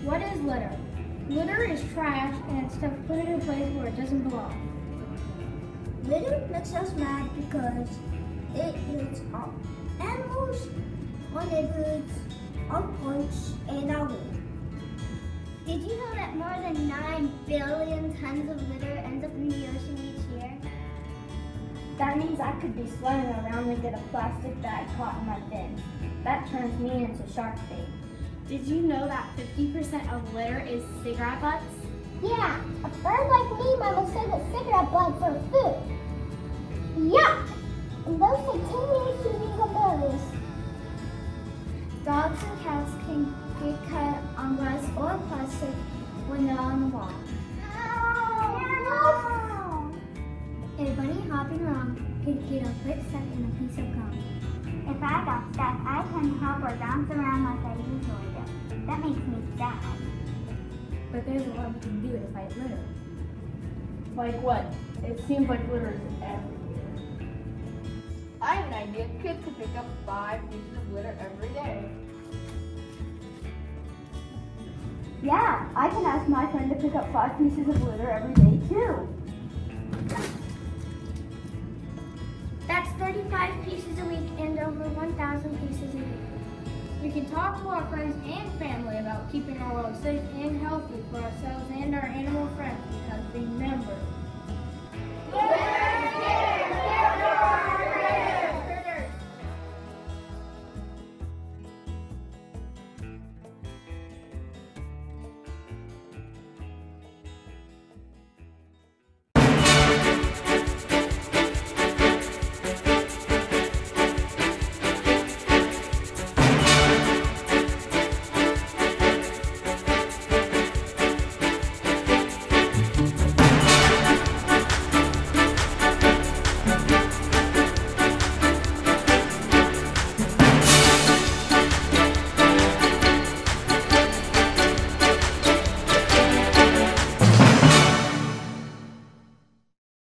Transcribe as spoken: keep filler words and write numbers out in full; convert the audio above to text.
What is litter? Litter is trash and it's stuff put in a place where it doesn't belong. Litter makes us mad because it hits our animals, our neighborhoods, our parks, and our world. Did you know that more than nine billion tons of litter ends up in the ocean each year? That means I could be swimming around and get a plastic bag caught in my fin. That turns me into shark bait. Did you know that fifty percent of litter is cigarette butts? Yeah, a bird like me might have said that cigarette butts are food. Yuck! And those continue to be berries. Dogs and cats can get cut on glass or plastic when they're on the walk. A bunny hopping around could get a foot stuck in a piece of gum. If I got stuck, I couldn't hop or bounce around like I usually do. That makes me sad. But there's a lot we can do to fight litter. Like what? It seems like litter is everywhere. I have an idea. Kids could pick up five pieces of litter every day. Yeah, I can ask my friend to pick up five pieces of litter every day too. That's thirty-five pieces a week and over one thousand pieces a year. We can talk to our friends and family about keeping our world safe and healthy for ourselves and our animal friends because remember,